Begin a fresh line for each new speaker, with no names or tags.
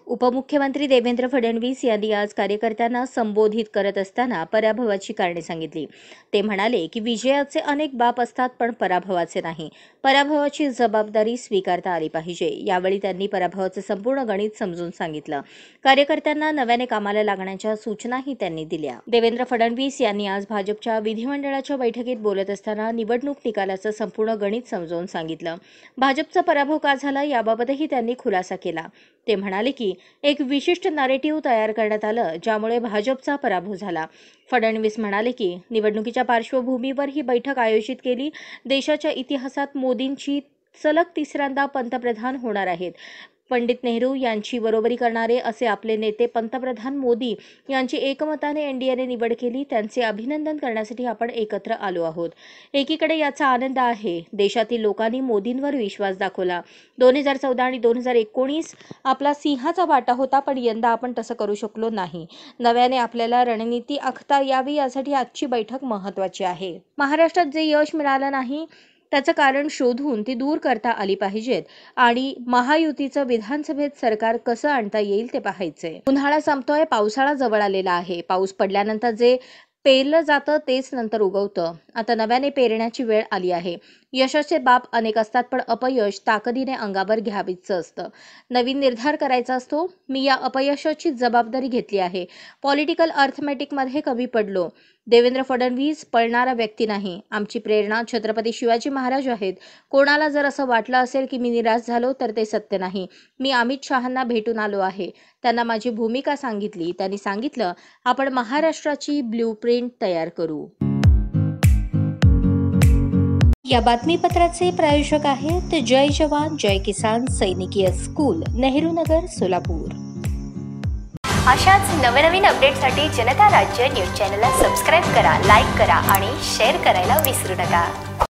उपमुख्यमंत्री देवेंद्र फडणवीस यांनी आज कार्यकर्त्यांना संबोधित करत असताना पराभवाची कारणे सांगितली। ते म्हणाले की विजयाचे अनेक बाप असतात पण पराभवाचे नाही। पराभवाची जबाबदारी स्वीकारता आली पाहिजे। यावेळी त्यांनी पराभवाचे संपूर्ण गणित समजून सांगितलं। कार्यकर्त्यांना नव्याने कामाला लागण्याच्या सूचनाही त्यांनी दिल्या। देवेंद्र फडणवीस यांनी आज भाजपच्या विधिमंडळाच्या बैठकीत बोलत असताना निवडणूक निकालाचं संपूर्ण गणित समजावून सांगितलं। भाजपचा पराभव का झाला याबाबतही त्यांनी खुलासा केला। ते म्हणाले की एक विशिष्ट नॅरेटिव्ह तयार करण्यात आलं ज्यामुळे भाजपचा पराभव झाला। फडणवीस म्हणाले की निवडणुकीच्या पार्श्वभूमीवर ही बैठक आयोजित केली। देशाच्या इतिहासात मोदींची सलग तिसऱ्यांदा पंतप्रधान होणार आहेत। पंडित नेहरू यांची बरोबरी करणारे असे आपले नेते पंतप्रधान मोदी यांची एकमताने एनडीएने निवड केली। त्यांचे अभिनंदन करण्यासाठी आपण एकत्र आलो आहोत। एकीकडे याचा आनंद आहे, देशातील लोकांनी मोदींवर विश्वास दाखवला। 2014 आणि 2019 आपला सिंहाचा वाटा होता, पण यंदा आपण तसं करू शकलो नाही। नव्याने आपल्याला रणनीती आखता यावी यासाठी आजची बैठक महत्त्वाची आहे। महाराष्ट्रात जे यश मिळालं नाही त्याचं कारण शोधून ती दूर करता आली पाहिजेत आणि महायुतीचं विधानसभेत सरकार कसं आणता येईल ते पाहायचंय। उन्हाळा संपतोय, पावसाळा जवळ आलेला आहे। पाऊस पडल्यानंतर जे पेरलं जातं तेच नंतर उगवतं। आता नव्याने पेरण्याची वेळ आली आहे। यशाचे बाप अनेक असतात, पण अपयश ताकदीने अंगावर घ्यावीचं असतं। नवीन निर्धार करायचा असतो। मी या अपयशाची जबाबदारी घेतली आहे। पॉलिटिकल अर्थमॅटिकमध्ये कमी पडलो। देवेंद्र फडणवीस पळणारा व्यक्ती नाही। आमची प्रेरणा छत्रपती शिवाजी महाराज आहेत। कोणाला जर असं वाटलं असेल की मी निराश झालो तर ते सत्य नाही। मी अमित शहांना भेटून आलो आहे। त्यांना माझी भूमिका सांगितली। त्यांनी सांगितलं, आपण महाराष्ट्राची ब्ल्यूप्रिंट तयार करू। या बातमीपत्राचे प्रायोजक आहेत जय जवान जय किसान सैनिकीय स्कूल, नेहरू नगर, सोलापूर।
अशाच नवनवीन अपडेटसाठी जनता राज्य न्यूज चॅनलला सबस्क्राईब करा, लाईक करा आणि शेअर करायला विसरू नका।